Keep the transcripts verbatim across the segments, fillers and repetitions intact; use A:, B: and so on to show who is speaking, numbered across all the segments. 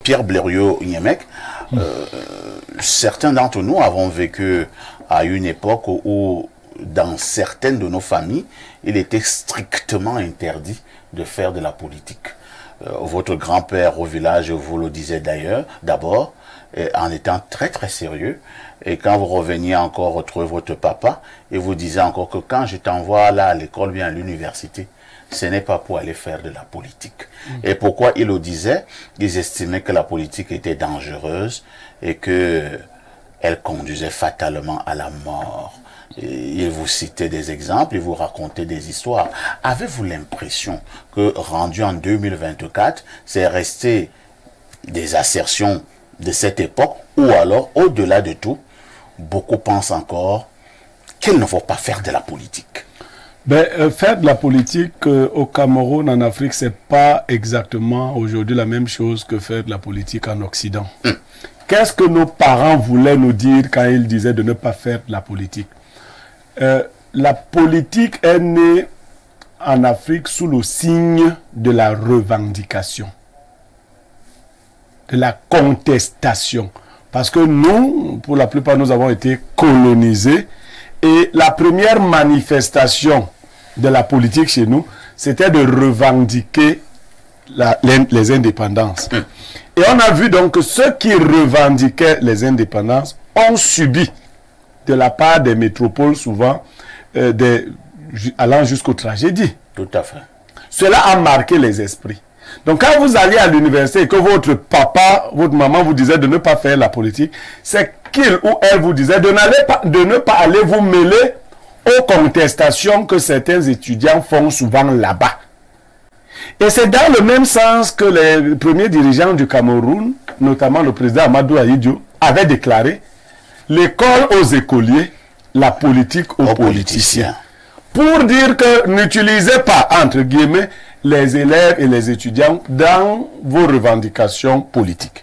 A: Pierre Blériot-Niemek, euh, certains d'entre nous avons vécu à une époque où, où, dans certaines de nos familles, il était strictement interdit de faire de la politique. Euh, votre grand-père au village vous le disait d'ailleurs, d'abord, en étant très très sérieux. Et quand vous reveniez encore retrouver votre papa, et vous disiez encore que quand je t'envoie là à l'école, bien à l'université, ce n'est pas pour aller faire de la politique. Mmh. Et pourquoi ils le disaient? Ils estimaient que la politique était dangereuse et que elle conduisait fatalement à la mort. Et ils vous citaient des exemples, ils vous racontaient des histoires. Avez-vous l'impression que, rendu en deux mille vingt-quatre, c'est resté des assertions de cette époque, ou alors, au-delà de tout, beaucoup pensent encore qu'il ne faut pas faire de la politique?
B: Ben, euh, faire de la politique euh, au Cameroun, en Afrique, c'est pas exactement aujourd'hui la même chose que faire de la politique en Occident. Mm. Qu'est-ce que nos parents voulaient nous dire quand ils disaient de ne pas faire de la politique? euh, La politique est née en Afrique sous le signe de la revendication, de la contestation. Parce que nous, pour la plupart, nous avons été colonisés. Et la première manifestation de la politique chez nous, c'était de revendiquer la, les, les indépendances. Mmh. Et on a vu donc que ceux qui revendiquaient les indépendances ont subi, de la part des métropoles souvent, euh, des, allant jusqu'aux tragédies.
A: Tout à fait.
B: Cela a marqué les esprits. Donc quand vous allez à l'université et que votre papa, votre maman vous disait de ne pas faire la politique, c'est qu'il ou elle vous disait de, pas, de ne pas aller vous mêler aux contestations que certains étudiants font souvent là-bas. Et c'est dans le même sens que les premiers dirigeants du Cameroun, notamment le président Amadou Ahidjo, avaient déclaré l'école aux écoliers, la politique aux, aux politiciens. politiciens. Pour dire que n'utilisez pas, entre guillemets, les élèves et les étudiants dans vos revendications politiques.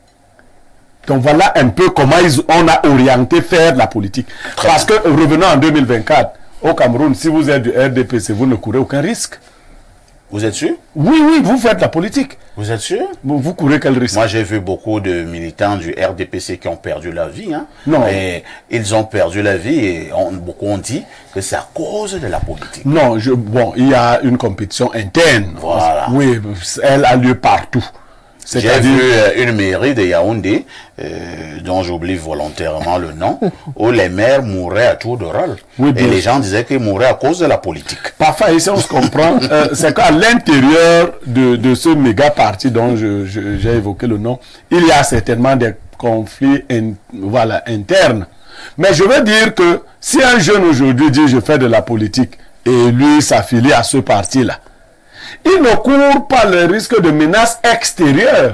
B: Donc voilà un peu comment ils, on a orienté faire la politique. Très Parce bien. que revenons en deux mille vingt-quatre, au Cameroun, si vous êtes du R D P C, vous ne courez aucun risque.
A: Vous êtes sûr?
B: Oui, oui, vous faites la politique.
A: Vous êtes sûr?
B: Vous, vous courez quel risque?
A: Moi, j'ai vu beaucoup de militants du R D P C qui ont perdu la vie. Hein.
B: Non.
A: Et ils ont perdu la vie et on, beaucoup ont dit que c'est à cause de la politique.
B: Non, je, bon, il y a une compétition interne.
A: Voilà.
B: Oui, elle a lieu partout.
A: J'ai vu euh, une mairie de Yaoundé, euh, dont j'oublie volontairement le nom, où les maires mouraient à tour de rôle. Oui, et les gens disaient qu'ils mouraient à cause de la politique.
B: Parfois, ici on se comprend, euh, c'est qu'à l'intérieur de, de ce méga parti dont j'ai je, je, évoqué le nom, il y a certainement des conflits in, voilà, internes. Mais je veux dire que si un jeune aujourd'hui dit je fais de la politique et lui s'affilie à ce parti-là, il ne court pas le risque de menaces extérieures.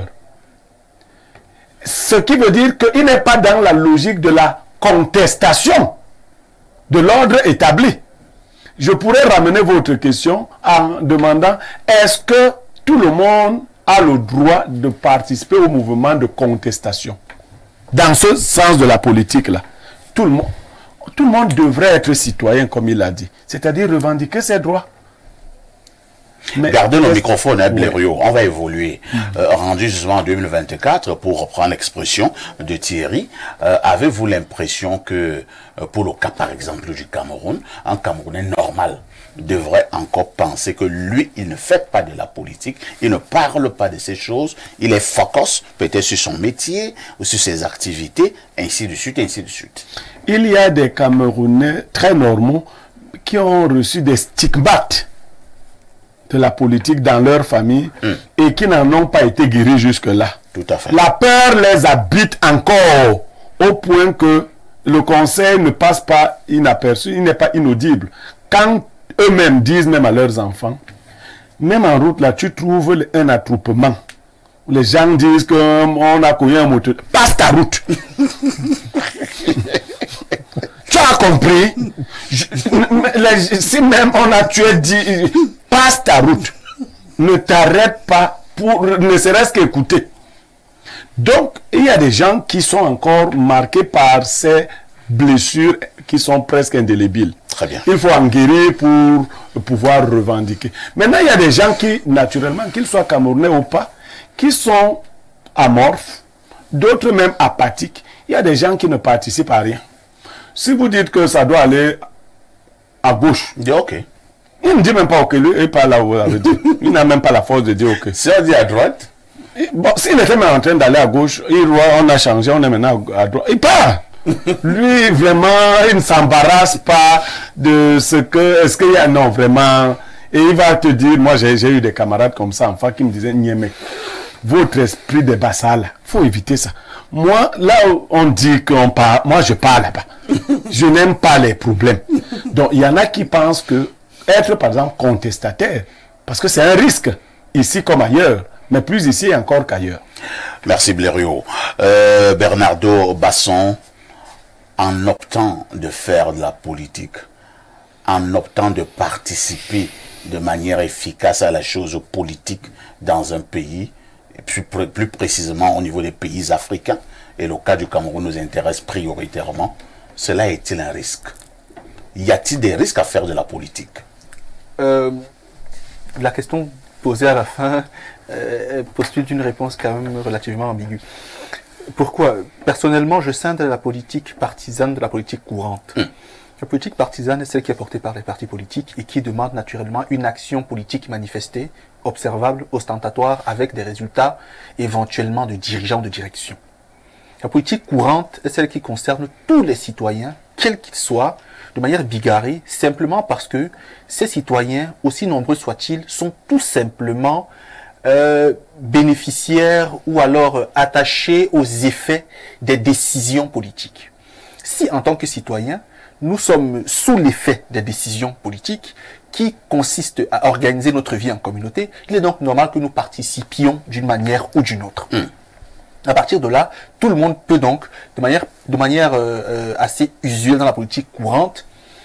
B: Ce qui veut dire qu'il n'est pas dans la logique de la contestation de l'ordre établi. Je pourrais ramener votre question en demandant est-ce que tout le monde a le droit de participer au mouvement de contestation? Dans ce sens de la politique-là, tout le monde, tout le monde devrait être citoyen, comme il l'a dit, c'est-à-dire revendiquer ses droits.
A: Mais gardez nos microphones, hein, Blériot, oui. On va évoluer. Mmh. Euh, rendu justement en deux mille vingt-quatre, pour reprendre l'expression de Thierry, euh, avez-vous l'impression que, euh, pour le cas par exemple du Cameroun, un Camerounais normal devrait encore penser que lui, il ne fait pas de la politique, il ne parle pas de ces choses, il est focus peut-être sur son métier ou sur ses activités, ainsi de suite, ainsi de suite.
B: Il y a des Camerounais très normaux qui ont reçu des stigmates de la politique dans leur famille mmh. et qui n'en ont pas été guéris jusque-là.
A: Tout à fait.
B: La peur les habite encore au point que le conseil ne passe pas inaperçu, il n'est pas inaudible. Quand eux-mêmes disent même à leurs enfants, même en route là, tu trouves un attroupement. Les gens disent qu'on a connu un moteur. Passe ta route. Tu as compris? Je, les, si même on a tué dit, passe ta route. Ne t'arrête pas pour ne serait-ce qu'écouter. Donc, il y a des gens qui sont encore marqués par ces blessures qui sont presque indélébiles.
A: Très bien.
B: Il faut en guérir pour pouvoir revendiquer. Maintenant, il y a des gens qui, naturellement, qu'ils soient camerounais ou pas, qui sont amorphes, d'autres même apathiques. Il y a des gens qui ne participent à rien. Si vous dites que ça doit aller à gauche,
A: il dit ok.
B: Il ne dit même pas ok, lui, il parle là où il veut dire. Il n'a même pas la force de dire ok.
A: Si on dit à droite,
B: bon, s'il était même en train d'aller à gauche, il, on a changé, on est maintenant à droite. Il part. Lui, vraiment, il ne s'embarrasse pas de ce que... Est-ce qu'il y a... Non, vraiment... Et il va te dire, moi j'ai eu des camarades comme ça, enfin, qui me disaient, Niémé, votre esprit de bassa, là, il faut éviter ça. Moi, là où on dit qu'on parle, moi je parle là-bas. Je n'aime pas les problèmes. Donc, il y en a qui pensent que être, par exemple, contestataire, parce que c'est un risque, ici comme ailleurs, mais plus ici encore qu'ailleurs.
A: Merci Blériot. Euh, Bernardo Basson, en optant de faire de la politique, en optant de participer de manière efficace à la chose politique dans un pays, et plus, plus précisément au niveau des pays africains, et le cas du Cameroun nous intéresse prioritairement, cela est-il un risque? Y a-t-il des risques à faire de la politique?
C: euh, La question posée à la fin euh, postule une réponse quand même relativement ambiguë. Pourquoi? Personnellement, je scinde la politique partisane de la politique courante. Mmh. La politique partisane est celle qui est portée par les partis politiques et qui demande naturellement une action politique manifestée, observable, ostentatoire, avec des résultats éventuellement de dirigeants de direction. La politique courante est celle qui concerne tous les citoyens, quels qu'ils soient, de manière bigarrée, simplement parce que ces citoyens, aussi nombreux soient-ils, sont tout simplement euh, bénéficiaires ou alors euh, attachés aux effets des décisions politiques. Si en tant que citoyens, nous sommes sous l'effet des décisions politiques qui consistent à organiser notre vie en communauté, il est donc normal que nous participions d'une manière ou d'une autre. Mmh. À partir de là, tout le monde peut donc, de manière, de manière euh, euh, assez usuelle dans la politique courante,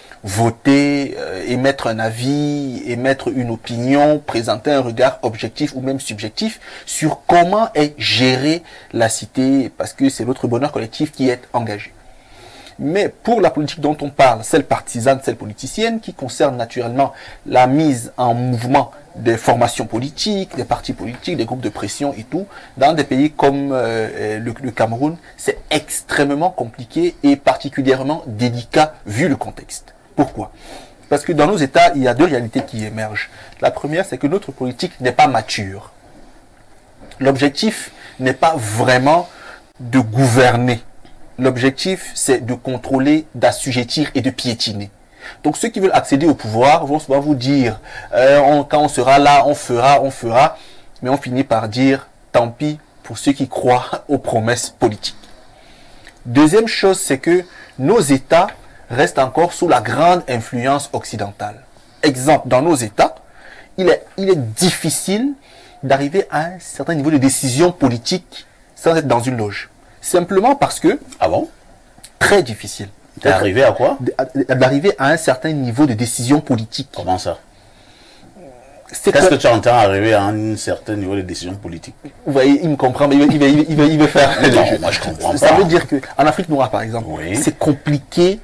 C: voter, euh, émettre un avis, émettre une opinion, présenter un regard objectif ou même subjectif sur comment est gérée la cité, parce que c'est notre bonheur collectif qui est engagé. Mais pour la politique dont on parle, celle partisane, celle politicienne, qui concerne naturellement la mise en mouvement des formations politiques, des partis politiques, des groupes de pression et tout, dans des pays comme euh, le, le Cameroun, c'est extrêmement compliqué et particulièrement délicat vu le contexte. Pourquoi? Parce que dans nos États, il y a deux réalités qui émergent. La première, c'est que notre politique n'est pas mature. L'objectif n'est pas vraiment de gouverner. L'objectif, c'est de contrôler, d'assujettir et de piétiner. Donc ceux qui veulent accéder au pouvoir vont souvent vous dire euh, on, quand on sera là, on fera, on fera, mais on finit par dire tant pis pour ceux qui croient aux promesses politiques. Deuxième chose, c'est que nos États restent encore sous la grande influence occidentale. Exemple, dans nos États, il est, il est difficile d'arriver à un certain niveau de décision politique sans être dans une loge. Simplement parce que...
A: Ah bon?
C: Très difficile.
A: D'arriver à quoi?
C: D'arriver à un certain niveau de décision politique.
A: Comment ça? Qu'est-ce que tu entends arriver à un certain niveau de décision politique?
C: Vous voyez, il me comprend, mais il veut, il veut, il veut, il veut faire...
A: Non, moi je comprends
C: ça
A: pas.
C: Ça veut dire qu'en Afrique noire, par exemple, oui, c'est compliqué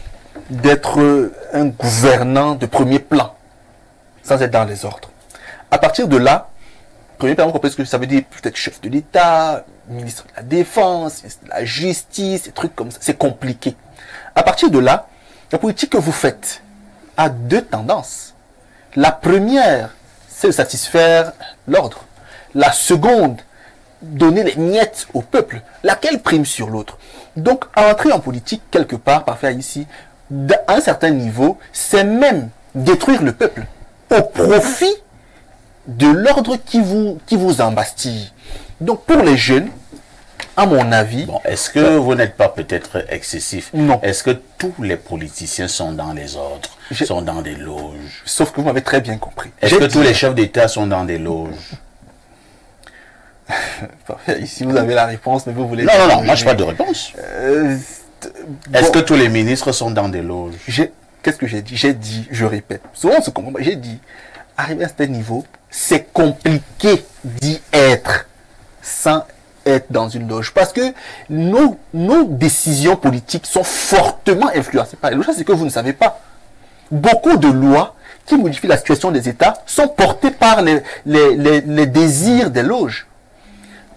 C: d'être un gouvernant de premier plan, sans être dans les ordres. À partir de là, premier plan, vous comprenez ce que ça veut dire? Peut-être chef de l'État, ministre de la Défense, de la Justice, des trucs comme ça. C'est compliqué. À partir de là, la politique que vous faites a deux tendances. La première, c'est de satisfaire l'ordre. La seconde, donner les miettes au peuple. Laquelle prime sur l'autre? Donc, entrer en politique, quelque part, par faire ici, à un certain niveau, c'est même détruire le peuple au profit de l'ordre qui vous, qui vous embastille. Donc, pour les jeunes, à mon avis...
A: Bon, est-ce que vous n'êtes pas peut-être excessif?
C: Non.
A: Est-ce que tous les politiciens sont dans les ordres,
C: je,
A: sont dans des loges?
C: Sauf que vous m'avez très bien compris.
A: Est-ce que dit... tous les chefs d'État sont dans des loges?
C: Ici, vous avez la réponse, mais vous voulez...
A: Non, non, non, moi je n'ai pas de réponse. Euh, bon, est-ce que tous les ministres sont dans des loges?
C: Qu'est-ce que j'ai dit? J'ai dit, je répète, souvent on se comprend, j'ai dit, arriver à ce niveau, c'est compliqué d'y être sans être dans une loge. Parce que nos, nos décisions politiques sont fortement influencées par les loges. C'est que vous ne savez pas. Beaucoup de lois qui modifient la situation des États sont portées par les, les, les, les désirs des loges.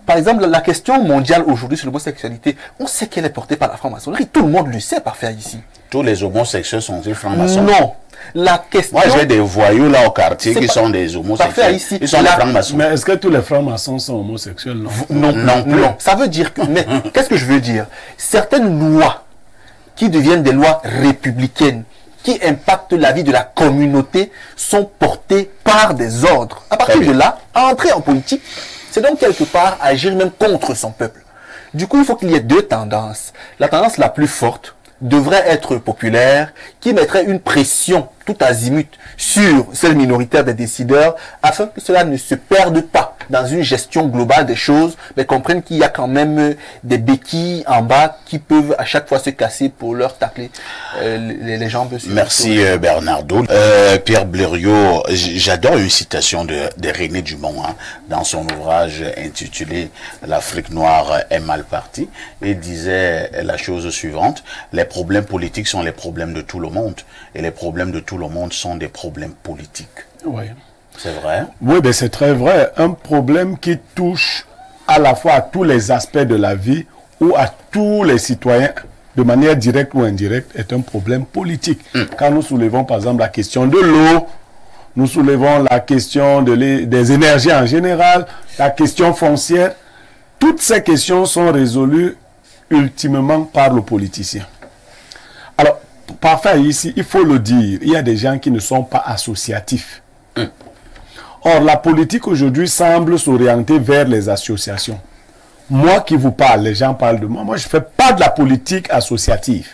C: Par exemple, la question mondiale aujourd'hui sur l'homosexualité, on sait qu'elle est portée par la franc-maçonnerie. Tout le monde le sait parfait ici.
A: Tous les homosexuels sont-ils francs-maçons?
C: Non. La question...
A: Moi, j'ai des voyous là au quartier qui
C: pas...
A: sont des homosexuels.
C: Ici.
A: Ils sont
C: la...
A: des francs-maçons.
B: Mais est-ce que tous les francs-maçons sont homosexuels? Non,
C: non, non, non, non. Ça veut dire que... Mais qu'est-ce que je veux dire? Certaines lois qui deviennent des lois républicaines, qui impactent la vie de la communauté, sont portées par des ordres. À partir de là, entrer en politique, c'est donc quelque part agir même contre son peuple. Du coup, il faut qu'il y ait deux tendances. La tendance la plus forte devrait être populaire, qui mettrait une pression tout azimut sur celle minoritaire des décideurs, afin que cela ne se perde pas dans une gestion globale des choses, mais comprennent qu'il y a quand même des béquilles en bas qui peuvent à chaque fois se casser pour leur tacler euh, les, les jambes.
A: Merci euh, Bernardo. Euh, Pierre Blériot, j'adore une citation de, de René Dumont hein, dans son ouvrage intitulé « L'Afrique noire est mal partie ». Il disait la chose suivante: les problèmes politiques sont les problèmes de tout le monde et les problèmes de tout le monde sont des problèmes politiques.
B: Oui.
A: C'est vrai?
B: Oui, ben c'est très vrai. Un problème qui touche à la fois à tous les aspects de la vie ou à tous les citoyens de manière directe ou indirecte est un problème politique. Mm. Quand nous soulevons par exemple la question de l'eau, nous soulevons la question de les, des énergies en général, la question foncière, toutes ces questions sont résolues ultimement par le politicien. Alors, parfois ici, il faut le dire, il y a des gens qui ne sont pas associatifs. Mm. Or, la politique aujourd'hui semble s'orienter vers les associations. Moi qui vous parle, les gens parlent de moi, moi je ne fais pas de la politique associative.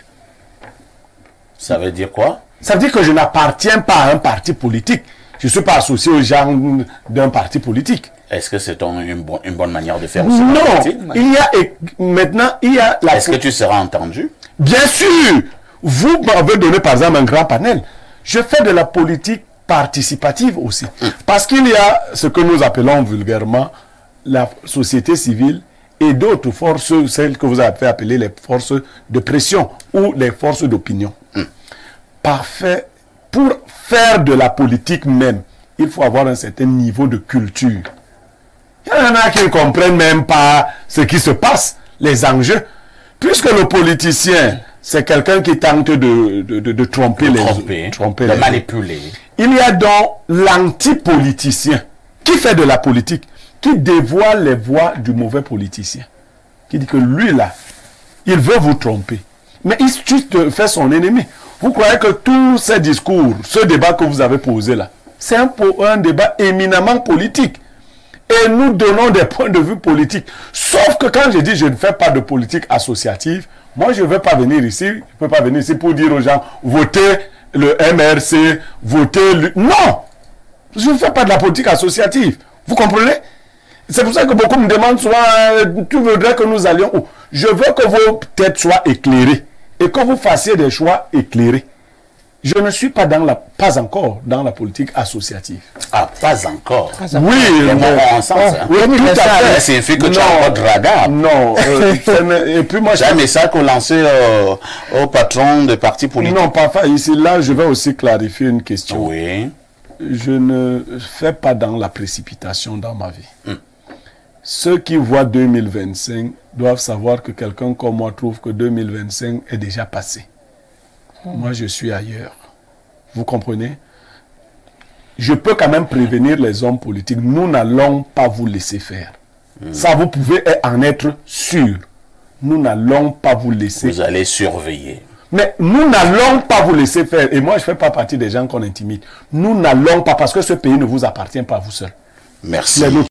A: Ça veut dire quoi? Ça
B: veut dire que je n'appartiens pas à un parti politique. Je ne suis pas associé aux gens d'un parti politique.
A: Est-ce que c'est une, bon, une bonne manière de faire?
B: Non, il y a, et maintenant, il y a...
A: Est-ce que tu seras entendu?
B: Bien sûr. Vous m'avez donné par exemple un grand panel. Je fais de la politique participative aussi. Mmh. Parce qu'il y a ce que nous appelons vulgairement la société civile et d'autres forces, celles que vous avez appelées les forces de pression ou les forces d'opinion. Mmh. Parfait. Pour faire de la politique même, il faut avoir un certain niveau de culture. Il y en a qui ne comprennent même pas ce qui se passe, les enjeux. Puisque le politicien, c'est quelqu'un qui tente de, de, de, de tromper
A: de
B: les
A: tromper,
B: tromper
A: de
B: les
A: manipuler.
B: Il y a donc l'anti-politicien qui fait de la politique, qui dévoile les voies du mauvais politicien. Qui dit que lui là, il veut vous tromper. Mais il juste fait son ennemi. Vous croyez que tous ces discours, ce débat que vous avez posé là, c'est un, un débat éminemment politique. Et nous donnons des points de vue politiques. Sauf que quand je dis je ne fais pas de politique associative, moi je ne vais pas venir ici, je ne peux pas venir ici pour dire aux gens, votez le M R C, votez le... Non! Je ne fais pas de la politique associative. Vous comprenez? C'est pour ça que beaucoup me demandent souvent, euh, tu voudrais que nous allions où? Je veux que vos têtes soient éclairées et que vous fassiez des choix éclairés. Je ne suis pas dans la, pas encore dans la politique associative.
A: Ah, pas encore.
B: Pas oui,
A: les mots ont un sens. Hein.
B: Oui, tout à fait.
A: Ça signifie que tu as pas de radar.
B: Non. Euh, et puis moi,
A: j'ai un message qu'on lançait euh, au patron des partis politiques.
B: Non, parfois ici, là, je vais aussi clarifier une question.
A: Oui.
B: Je ne fais pas dans la précipitation dans ma vie.
A: Hum.
B: Ceux qui voient deux mille vingt-cinq doivent savoir que quelqu'un comme moi trouve que deux mille vingt-cinq est déjà passé. Moi, je suis ailleurs. Vous comprenez? Je peux quand même prévenir les hommes politiques. Nous n'allons pas vous laisser faire. Mmh. Ça, vous pouvez en être sûr. Nous n'allons pas vous laisser.
A: Vous allez surveiller.
B: Mais nous n'allons pas vous laisser faire. Et moi, je ne fais pas partie des gens qu'on intimide. Nous n'allons pas parce que ce pays ne vous appartient pas à vous seul.
A: Merci.